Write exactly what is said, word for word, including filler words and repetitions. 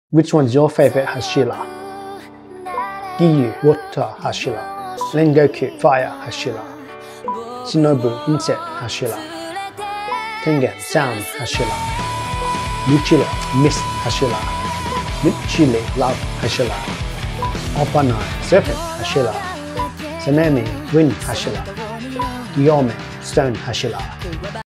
Which one's your favorite Hashira? Giyu, Water Hashira. Rengoku, Fire Hashira. Shinobu, Insect Hashira. Tengen, Sound Hashira. Michiro, Mist Hashira. Michile, Love Hashira. Opanai, Serpent Hashira. Sanemi, Wind Hashira. Gyome, Stone Hashira.